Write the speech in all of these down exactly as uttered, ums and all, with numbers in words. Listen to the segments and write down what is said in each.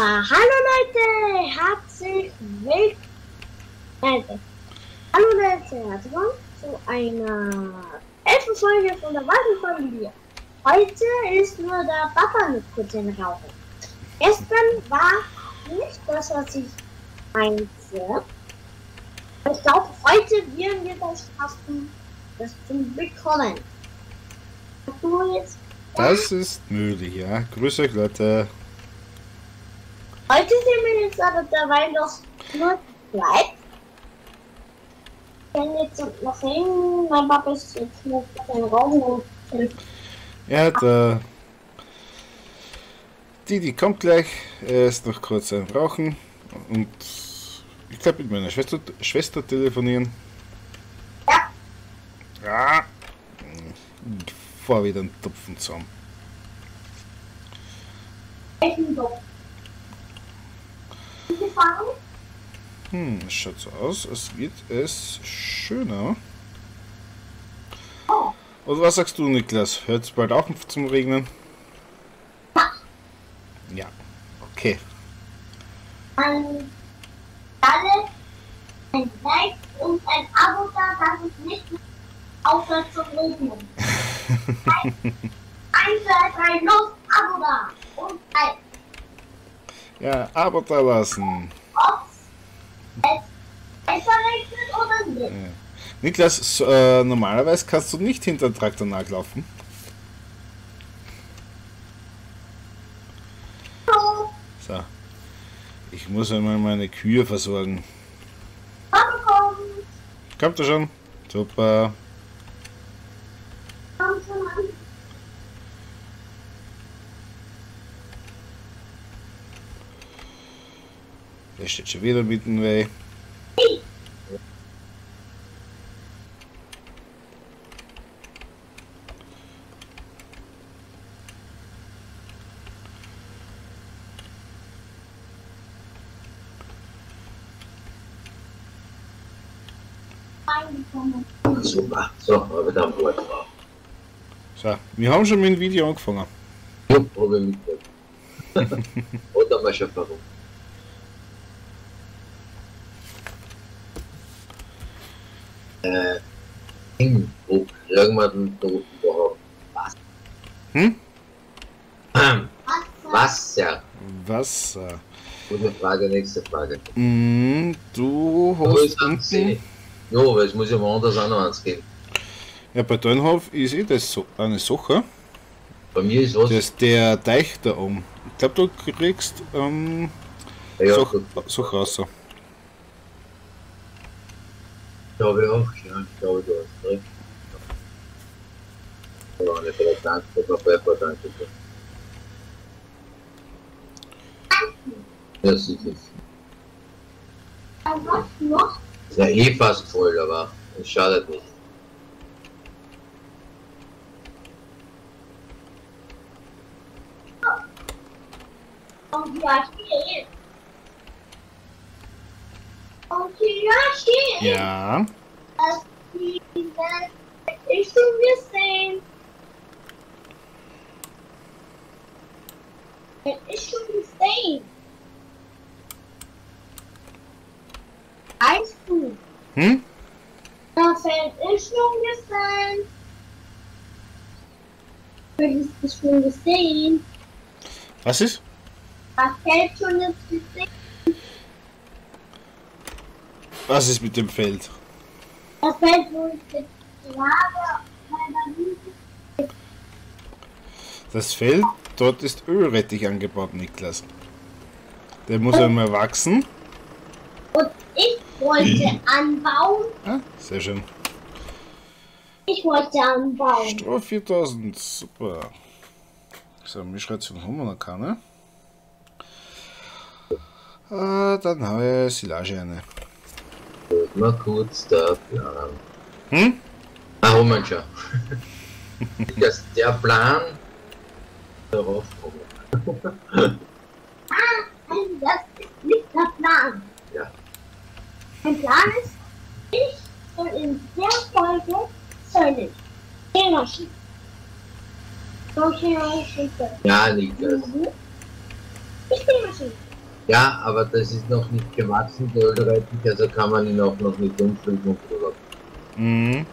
Ja, hallo Leute, herzlich willkommen. Hallo Leute, herzlich willkommen zu einer elften Folge von der Waldfamilie. Heute ist nur der Papa mit kurz in Rauchen. Gestern war nicht das, was ich meinte. Ich glaube, heute werden wir das schaffen, das zu bekommen. Du jetzt? Das ist möglich, ja. Grüß euch, Leute. Heute sind wir jetzt aber dabei noch nur bleibt. Ich kann jetzt noch hin, mein Papa ist jetzt noch in den Raum. Ja, der Didi kommt gleich. Er ist noch kurz am Rauchen und ich glaube mit meiner Schwester, Schwester telefonieren. Ja. Ja. Ich fahr wieder einen Topfen zusammen. Welchen Topf? Gefahren? Hm, es schaut so aus, als wird es schöner. Oh. Und was sagst du, Niklas? Hört es bald auch zum Regnen? Ja. Ja, okay. Ein alle, ein Like und ein Abo da, dass es nicht aufhört zu regnen. eins, zwei, drei, los, Abo da und Like. Ja, Abo da lassen. Ob es besser regnet oder nicht. Ja. Niklas, so, äh, normalerweise kannst du nicht hinter den Traktor nachlaufen. Hallo, So. Ich muss einmal meine Kühe versorgen. Papa kommt. Kommt er schon? Super. Kommt schon an. Der steht schon wieder mitten weh. Reingekommen. Super, so, mal wieder am Bord drauf. So, wir haben schon mit dem Video angefangen. Ja, habe ich mitgekriegt. Oder mal schon warum. Äh, Ding, wo kriegen wir denn da überhaupt Wasser? Hm? Wasser. Wasser. Wasser. Gute Frage, nächste Frage. Mm, du Wo hast ist ein unten. See? Ja, weil es muss ja woanders auch noch eins geben. Ja, bei Dönhof ist eh das so eine Sache. Bei mir ist was. Das ist der Teich da oben. Ich glaube, du kriegst ähm, ja, ja, so, gut. so raus. Glaube ich auch, ja, ich glaube, du hast recht. Ja, nicht vielleicht danke, aber Pepper, danke. Ja, sicher. Und was noch? Ist ja eh fast voll, aber es schadet nicht. Und ja, steht. Und ja, steht. Ja. Dass die Richtung gesehen. Es ist schon gesehen. Weißt du, Hm? das Feld ist schon gesehen. Du hast es schon gesehen. Was ist? Das Feld schon jetzt gesehen. Was ist mit dem Feld? Das Feld, wo ich jetzt gerade meiner Liebe. Das Feld, dort ist Ölrettich angebaut, Niklas. Der muss einmal wachsen. Und ich wollte anbauen. Ah, sehr schön. Ich wollte anbauen. Stroh viertausend, super. So, Mischration haben wir noch keine. Äh, dann habe ich Silage eine. Mal kurz der Plan. Hm? Ah, Moment schon. Das, der Plan darauf kommen. Ah, also das ist nicht der Plan. Ja. Mein Plan ist, ich soll in der Folge soll ich Maschinen. Solche Maschinen. Ja, nicht das. Mhm. Ich bin Maschinen. Ja, aber das ist noch nicht gewachsen, der Ölrettich, also kann man ihn auch noch nicht umfliegen und drüber. Mhm.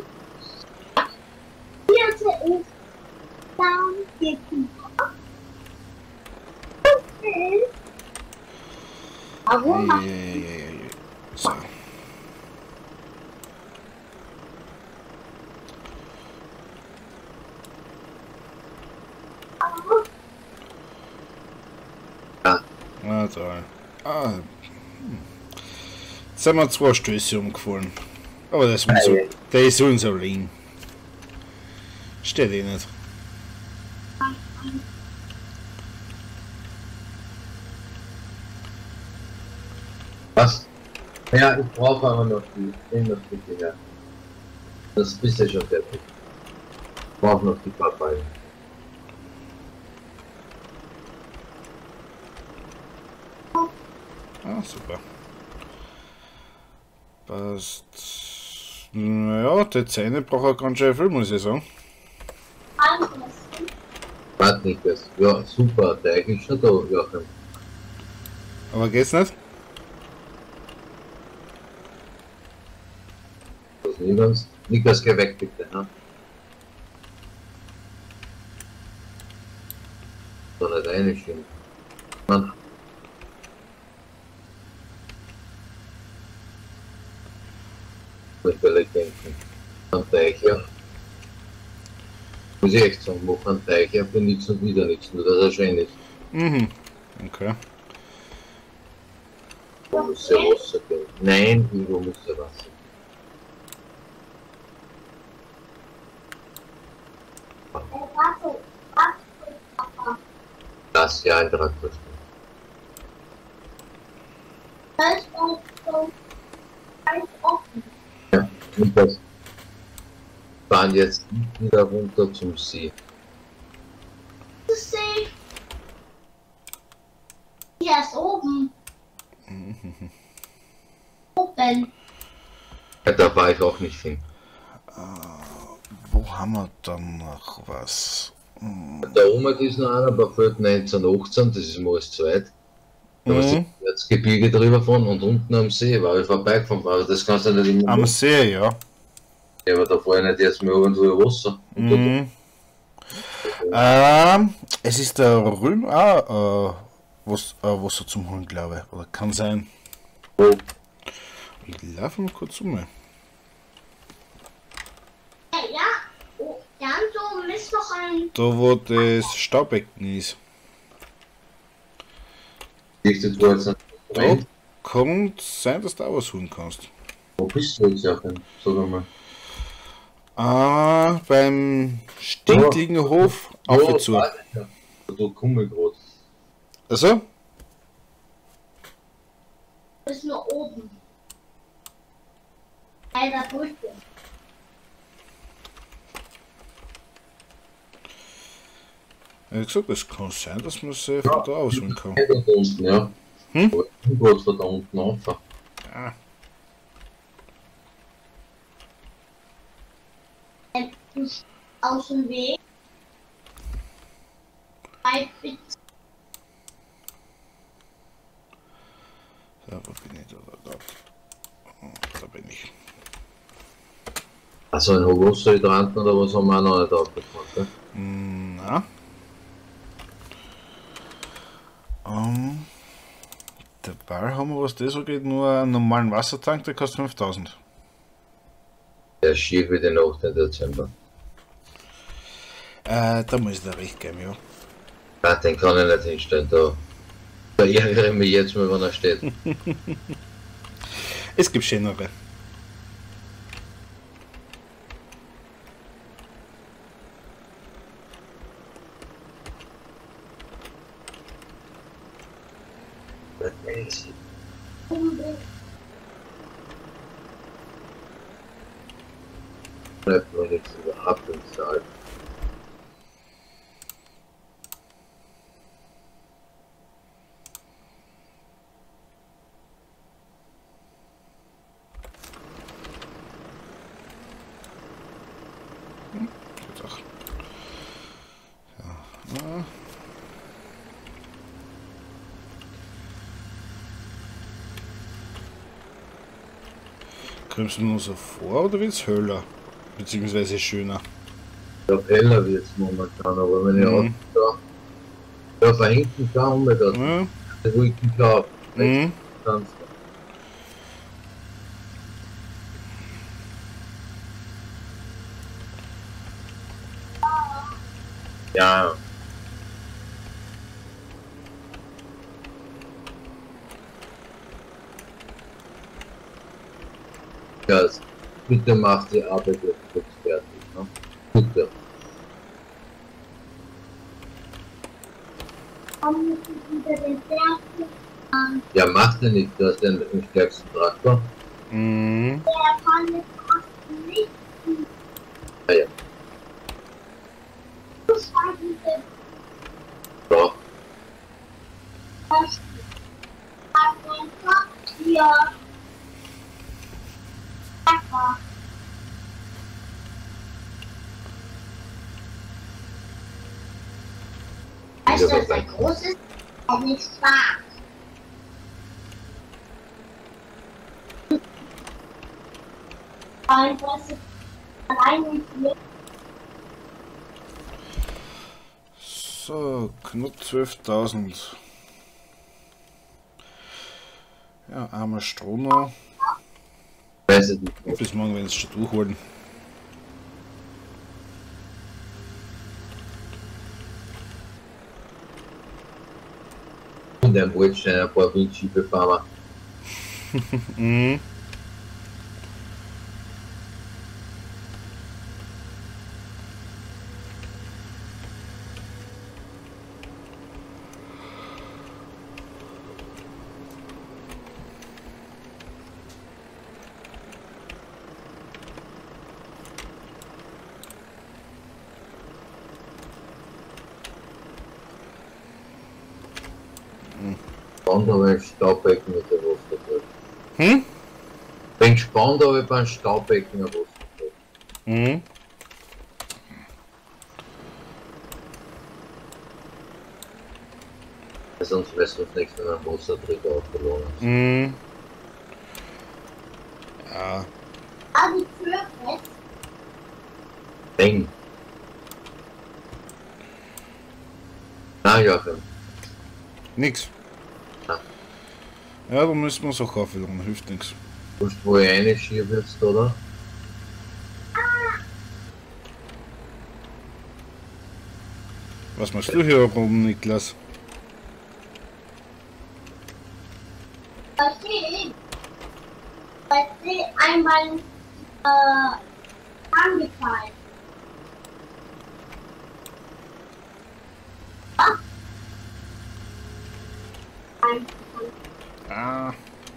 Vierte ist dann die Kuba. Okay. Warum macht Eieieiei. So. Ah, toll. Ah. hm. Jetzt sind wir zwei Stöße umgefallen. Aber das ist so, der ist uns allein. Steht eh nicht. Was? Ja, ich brauche aber noch die Filmstücke, ja. Das bist ja schon fertig. Ich brauche noch die paar Beine. Ah, super. Passt. Naja, die Zähne braucht er ganz schön viel, muss ich sagen. alles? Warte nicht, das. Ja, super, der Teig ist schon da, Joachim. Aber geht's nicht? Das niemand. Niklas, geh weg bitte, ne? So nicht reinschieben. Mann. Ich vielleicht denken. An Teicher. Muss ich echt sagen, mach an Teicher für nichts und wieder nichts, nur dass er schön ist. Mhm. Okay. Da muss ja Wasser gehen. Nein, irgendwo muss ja Wasser gehen. Äh, warte, warte, Papa. Das ja ein Traktor steht. Das ist auch so ganz offen. Ja, und das fahren jetzt nicht wieder runter zum See. Das ist safe. Hier ist oben. Oben. Ja, da war ich auch nicht hin. Wo haben wir dann noch was? Da oben ist noch einer, bei Feld neunzehnhundertachtzehn, das ist mal zu weit. Da muss Mhm. ich jetzt Gebirge drüber fahren und unten am See war ich vorbeigefahren, aber das kannst du nicht immer Am machen. See, ja. Ja, aber da fahre ich nicht jetzt mehr irgendwo Wasser. Und da- Mhm. Ähm, es ist der Röhm, ah, äh, was, äh, Wasser zum Holen, glaube ich. Oder kann sein. Oh, Ich laufe mal kurz um. Ja, ja. Oh, ja, so misst noch ein. Da wo das Staubecken ist. siehst du, du jetzt nicht Da rein? kommt sein, dass du auch was holen kannst. Wo bist du jetzt, Joachim? Sag einmal. Ah, beim stinkligen Hof auf und zu. warte, ja. Da komme ich gerade. Also? Das ist nur oben. Bei der Brücke. Wie gesagt, es kann sein, dass man sie von da aus holen kann. Ja, da unten, ja. Hm? Aber ich bin gerade von da unten rauf. Ah, Aus dem Weg. Bei Bitte. da wo bin ich, da, da, da. Oh, da bin ich. Also ein Hochwasserhydranten oder was haben wir auch noch nicht aufgefahren, gell? Hm, na. Um, dabei haben wir, was das so geht, nur einen normalen Wassertank, der kostet fünftausend. Der ist schief wie die Nacht im Dezember. Äh, da muss ich da recht geben, ja. Ja, den kann ich nicht hinstellen, da, da ärgere ich mich jetzt mal, wenn er steht. Es gibt schönere. Bleibt mir nichts überhaupt im Saal. Geht auch. Ja. Kommst du nur so vor oder wird's höher? Beziehungsweise schöner? Ich glaube, heller wird es momentan, aber wenn ich Mhm. auch da, da von hinten kann, mit der Ja. Rücken klar, Mhm. kannst du. Ja. Ja, bitte macht die Arbeit jetzt kurz fertig, ne? Bitte. Ja, macht er nicht, du hast den, den stärksten Traktor. Mhm. Ja, ja. So. Ja. Weißt du, dass der groß ist? Auch nicht Spaß. Einfach allein nicht mit. So, knapp zwölftausend. Ja, einmal Strom noch. Weiß ich nicht. Bis morgen werden sie schon durchholen. Und ein Waldstein, ein paar Windschiefe fahren Mhm. Spannend, aber ein Staubbecken mit der Wasser drin. Hm? Bin gespannt, aber beim Staubbecken ein Wasser drin. Mhm. Weil sonst wärst du uns nichts mehr am Wasserträger aufgelohnt. Mhm. Ja. Ah, die Tür fest. Eng. Na, Joachim. Nix. Ja. Ja, da müssen wir so kaufen, dann hilft nichts. Weißt du, wo ich reinschiebe jetzt, oder? Was machst du hier oben, Niklas? Verstehe. Weil sie einmal äh, angefallen. Ah. Ein- Ah.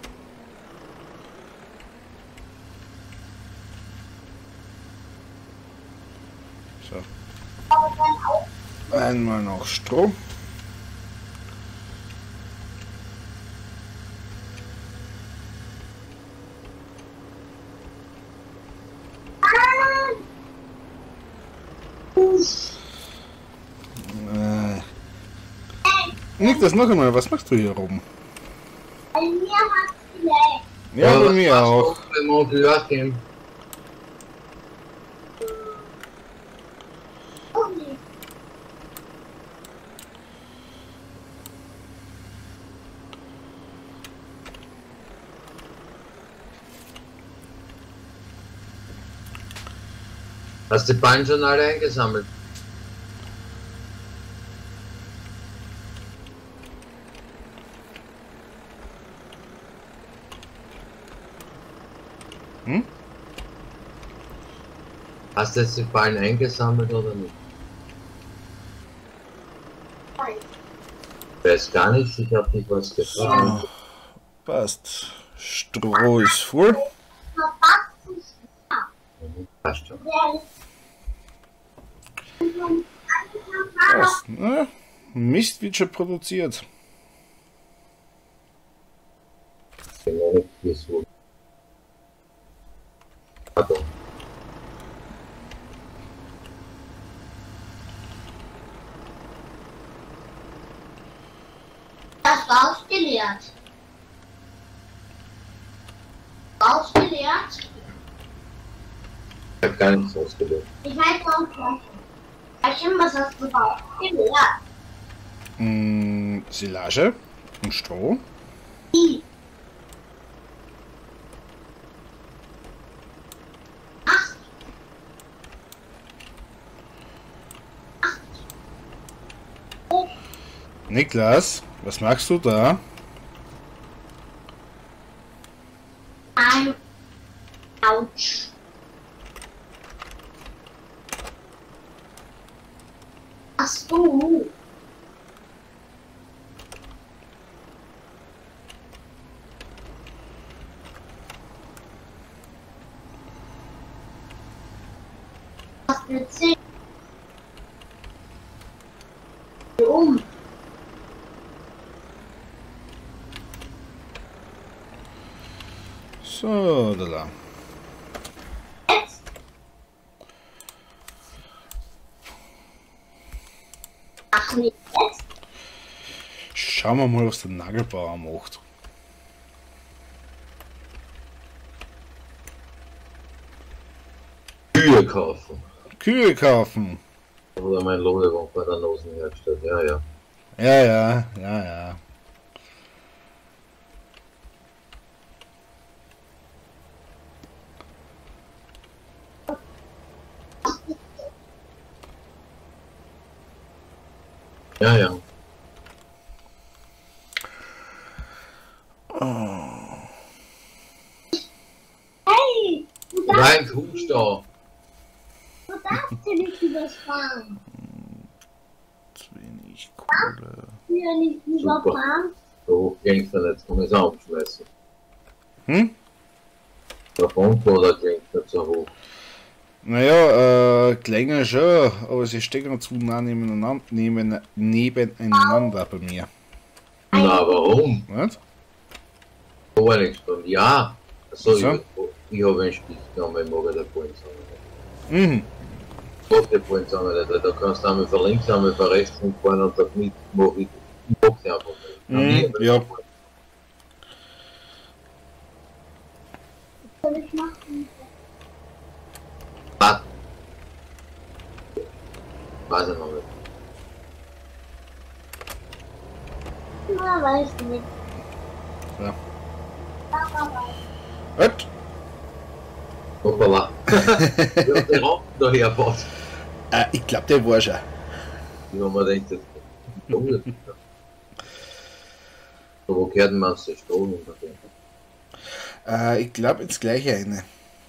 So. Aber dann auch Einmal noch Strom. Äh. Niklas, noch einmal, was machst du hier oben? bei mir hat es geleckt. Ja, bei was mir machst du auch. beim Onkel Joachim? Auch nicht. Hast du die Ballen schon alle eingesammelt? Hm? Hast du jetzt die Ballen eingesammelt oder nicht? Nein. Ich weiß gar nicht, ich habe dich was gefragt. So. Passt. Stroh ist voll. Verpasst es. Mhm, passt schon. Der ist Passt. Na, Mist wird schon produziert. Genau nicht wieso. Pardon. das war ausgeleert. Ausgeleert? Ich hab gar nichts ausgedacht. Ich weiß auch gleich. Fleischchen, was hast du gebaut? Ja. Mm, Silage und Stroh. Ach. Niklas, was machst du da? Ein. Autsch. Ach so. Was witzig. Um. So, da da. Jetzt. Ach nee, jetzt. Schauen wir mal, was der Nagelbauer macht. Kühe kaufen. Kühe kaufen. Oder mein Lohlewagen bei der Nosen hergestellt. Ja, ja. Ja, ja, ja, ja. Ja, ja. Hey, du darfst, Nein, Kuhstau. du darfst hier nicht überfahren. Zu wenig Kohle. Hier nicht überfahren. So ging's dann jetzt, kann ich es aufschmeißen. Hm? Der Frontboiler klingt nicht so hoch. Naja, äh, länger schon, aber sie stecken zu nah nebeneinander, neben, nebeneinander bei mir. Na, warum? Nicht? So eine Stunde. Ja. Also, So. ich, ich habe einen Stich genommen, ich mag den Point sammeln. Mhm. Ich mag den Point sammeln, da kannst du einmal für links, einmal für rechts fahren und damit mag ich, ich mag sie einfach nicht. Mhm, ja. Was soll ich machen? Was? Weiß ich noch nicht. Na, weiß nicht. Ja. Aber Gut. Hoppala. Ich hab den Raum da hergebaut. Äh, ich glaube, der war schon. Ich hab mir gedacht, das ist dunkel. So, wo gehört denn man aus der Strom unter dem? Äh, ich glaube, ins gleiche eine.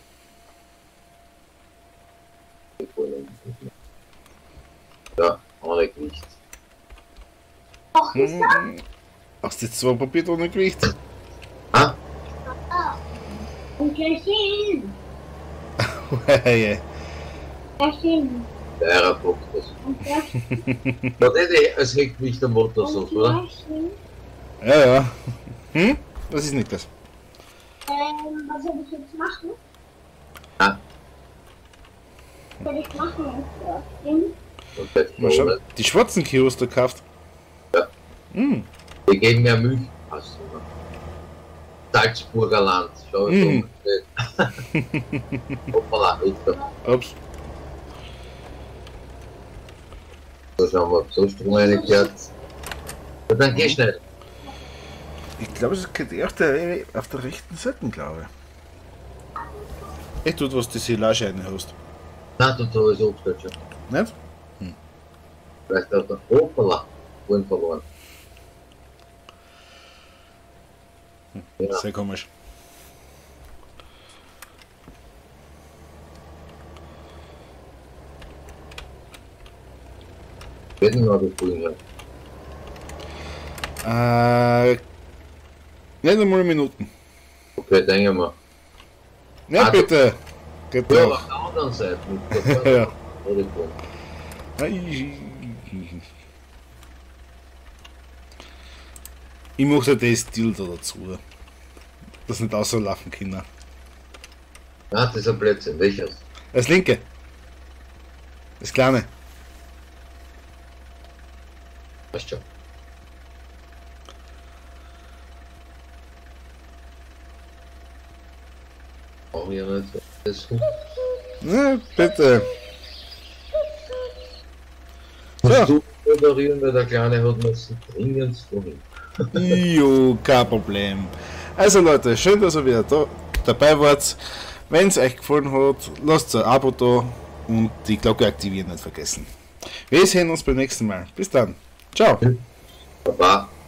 Ja, ohne Gewicht. auch ist das? Hm. Hast du jetzt zwei Papiertonne Gewicht? Ah, Und gleich hin. Hey. Gleich hin. der Aerobox. Und gleich hin. Das ist eh als Heckgewicht der Motor so, Und oder? gleich hin. Ja, ja. Hm? Was ist nicht das? Ähm, was soll ich jetzt machen? Ah, Was soll ich machen? Und hin. und jetzt Mal schauen. mal, Die schwarzen Kühe hast du gekauft. Ja. Hm. die geben mehr Milch. Hast du noch? Salzburger Land. Schau, Mhm. so. Hoppala, Richter. Ups. So schauen wir, ob so Strom reingekehrt. Und dann geh schnell. Ich glaube, es geht eher auf der, auf der rechten Seite, glaube ich. Echt tut, was die Silage rein hast. Na, du da ist Obststadt schon. Nicht? Vielleicht hat er Hoppala. Vorhin verloren. Ja. Sehr komisch. Werden wir das vorhin Äh, nicht einmal Minuten. Okay, denke mal. Ja, Ah, bitte. Geht Ja, doch. auf der anderen Seite. Mit der Ja. Telefon. Ich mache ja das Stil da dazu. Das nicht auslaufen können. Ja, das ist ein Blödsinn. Welches? Das linke. Das kleine. Weißt schon. Brauche ich ja nicht. Das ist gut. Ja, bitte. Musst So. du moderieren, weil der Kleine hat mir so dringend vorhin. Jo, kein Problem. Also Leute, schön, dass ihr wieder da, dabei wart. Wenn es euch gefallen hat, lasst ein Abo da und die Glocke aktivieren nicht vergessen. Wir sehen uns beim nächsten Mal. Bis dann. Ciao. Baba.